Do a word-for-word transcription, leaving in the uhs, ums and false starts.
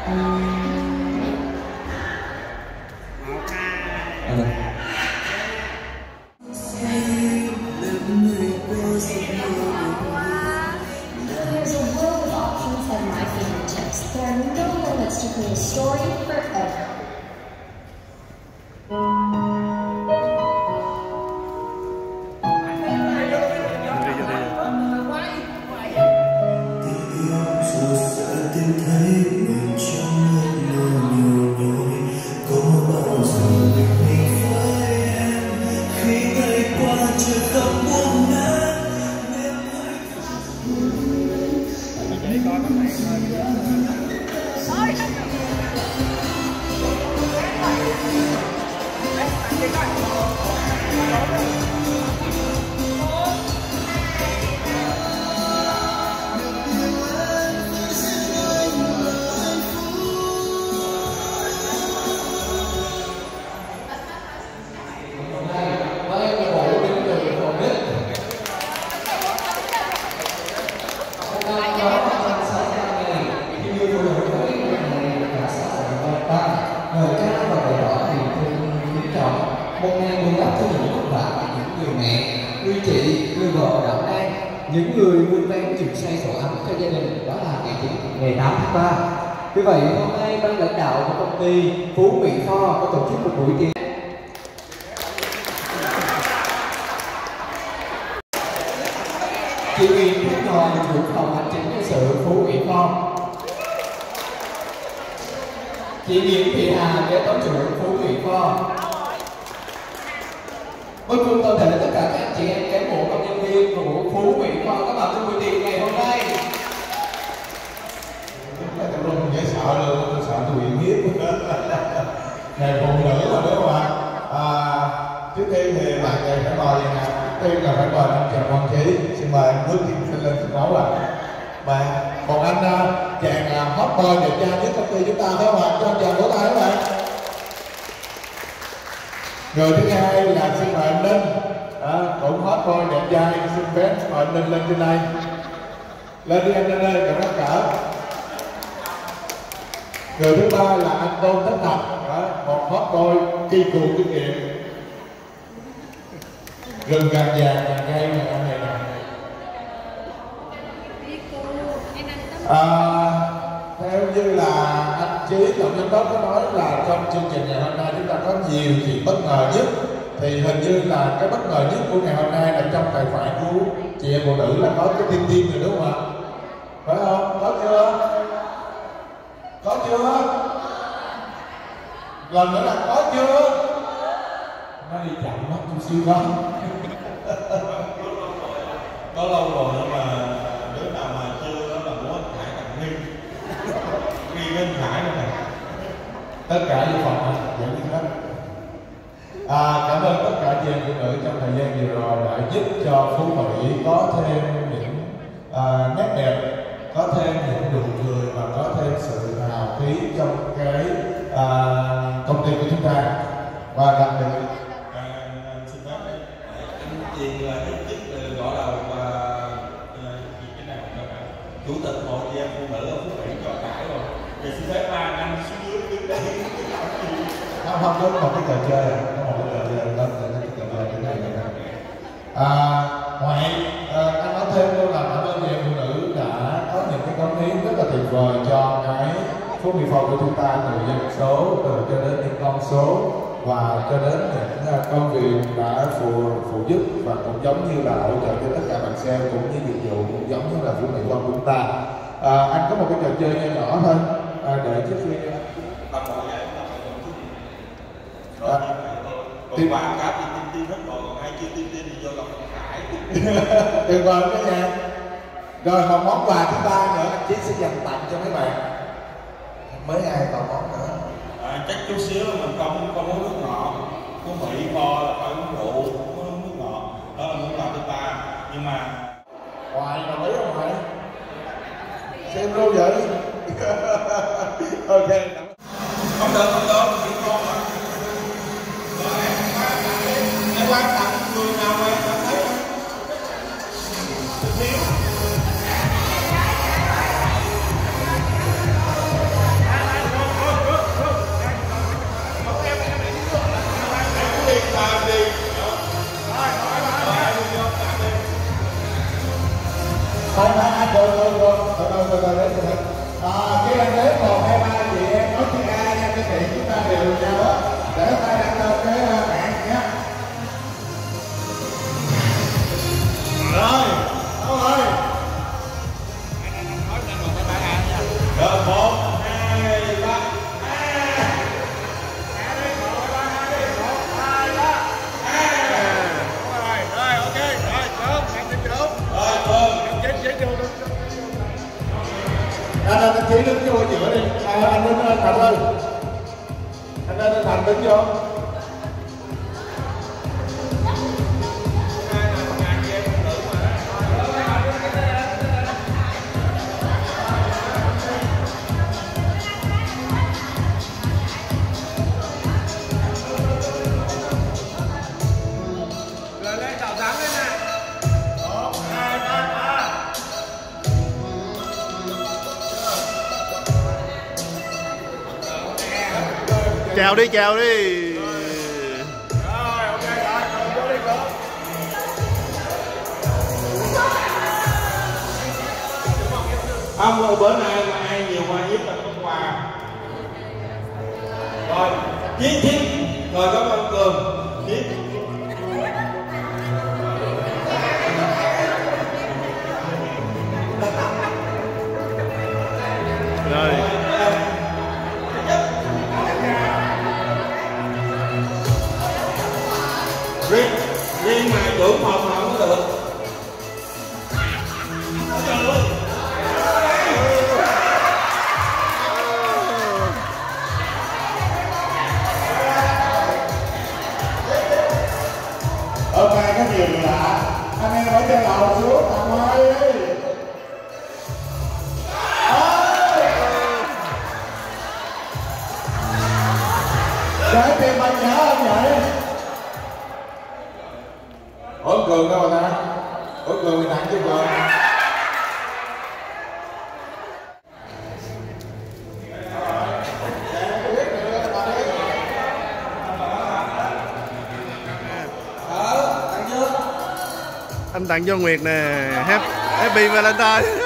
There's a world of options at my fingertips. There are no limits to create a story forever. Những người buôn bán chừng say sổ ấm cho gia đình, đó là ngày ngày tám tháng ba. Vì vậy hôm nay ban lãnh đạo của công ty Phú Mỹ Tho có tổ chức một buổi tiệc. Chị Nguyễn Thị Ngọc, trưởng phòng hành chính nhân sự Phú Mỹ Tho. Chị Nguyễn Thị Hà, kế toán trưởng Phú Mỹ Tho. Cuối cùng toàn thể tất cả các chị em cán bộ công nhân viên của Phú Mỹ Tho có mặt trong buổi tiệc ngày hôm nay. Tôi không dễ sợ luôn, tôi sợ tôi bị hiếp. Ngày phụ nữ mà đúng không ạ? À, trước tiên thì bạn này phải mời vậy nè. Tiên là phải mời anh Trần Quang Trí. Xin mời anh Đức Thiên lên sân khấu ạ. Bạn, còn anh chàng hot boy đẹp trai nhất công ty chúng ta phải không ạ? Cho anh chàng vỗ tay các bạn. Người thứ hai là xin mời anh Linh, à, cũng hot boy đẹp trai, xin phép mời anh Linh lên trên đây. Lên đi anh Linh ơi, cảm ơn cả. Người thứ ba là anh Tôn Tất Thạch, à, một hot boy kỳ cựu kinh nghiệm. Rừng gà vàng vàng cây này anh này nè. À, theo như là anh Chí tổng giám đốc có nói là trong chương trình ngày hôm nay chúng ta có nhiều chuyện bất ngờ nhất, thì hình như là cái bất ngờ nhất của ngày hôm nay là trong tài khoản của chị em phụ nữ là có cái tim tim rồi đúng không ạ? Phải không? Có chưa? Có chưa? Lần nữa là có chưa? Nó đi chậm mất chút xíu đó. Có lâu rồi nhưng mà đứa nào mà chưa đó là muốn anh Khải tặng Nghi Nghi Ngân Khải này. Tất cả những phòng này dẫn đi hết. À, cảm ơn tất cả chị em phụ nữ trong thời gian vừa rồi đã giúp cho Phú Mỹ có thêm những à, nét đẹp, có thêm những nụ cười và có thêm sự hào khí trong cái à, công ty của chúng ta. Và đặc biệt à, anh xin phép đấy, anh Tiền là nhất chức gõ đầu và cái nào chủ tịch hội chị em phụ nữ ở Phú Mỹ cho cãi rồi. Giờ xin phép ba anh xuống dưới đứng đây. Không, không, có một cái trò chơi, có một cái trò chơi, lên cái trò chơi như này này. À, ngoài à, anh nói thêm luôn là cảm ơn chị em phụ nữ đã có những cái cống hiến rất là tuyệt vời cho cái Phú Mỹ Tho của chúng ta, từ dân số, từ cho đến những con số và cho đến những công việc đã phụ phụ giúp, và cũng giống như là hỗ trợ cho tất cả bạn sale cũng như dịch vụ, cũng giống như là Phú Mỹ Tho của chúng ta. À, anh có một cái trò chơi nhỏ nhỏ thôi, à, để trước khi Tầm bộ vậy chúng ta phải làm chút. Rồi, còn quà cá thì tin tin hết rồi, còn ai chưa tin tin thì vô gặp anh Khải. Tuyệt vời cả nhà. Rồi một món quà thứ ba nữa anh Chí sẽ dành tặng cho mấy bạn. Mới ai còn món nữa? À, chắc chút xíu mình không không uống nước ngọt. Phú Mỹ Tho là phải uống rượu, không uống nước ngọt. Đó là món quà thứ ba. Nhưng mà Hoài đồng ý không Hoài? Xem luôn vậy. Ok. không được không được chỉ con mà. Em quan tặng người nào mà cảm thấy thiếu. đi. À, anh đến anh Thành ơi. Anh đến anh Thành đứng vô. Chào đi, chào đi. Rồi, ok rồi, rồi vô đi con. Không, ở bữa nay mà ai nhiều qua giúp là có quà. Rồi, Chiến Chiến. Rồi cảm ơn Cường. Chiến. Rồi. riêng riêng mà trưởng phòng mà không có được. Ok, cái điều lạ anh em ở trên lầu xuống tặng hoa đi. Để tiền bạch trả không vậy? Ủa Cường đâu rồi ta? Ủa Cường thì tặng chứ Cường. Anh tặng cho Nguyệt nè. Happy Valentine.